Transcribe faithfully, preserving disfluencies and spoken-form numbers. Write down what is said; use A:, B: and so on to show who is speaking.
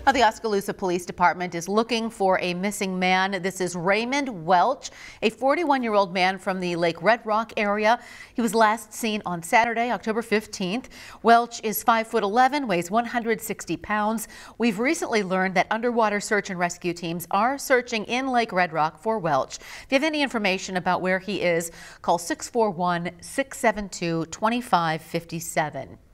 A: Now, the Oskaloosa Police Department is looking for a missing man. This is Raymond Welch, a forty-one-year-old man from the Lake Red Rock area. He was last seen on Saturday, October fifteenth. Welch is five foot eleven, weighs one hundred sixty pounds. We've recently learned that underwater search and rescue teams are searching in Lake Red Rock for Welch. If you have any information about where he is, call six four one, six seven two, two five five seven.